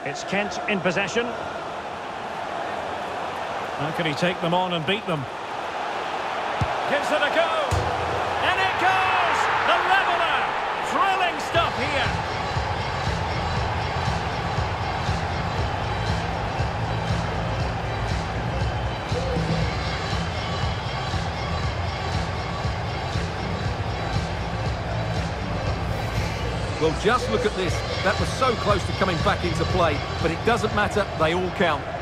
It's Kent in possession. How can he take them on and beat them? Gives it a go. And it goes! The leveller! Thrilling stuff here. Well, just look at this. That was so close to coming back into play, but it doesn't matter. They all count.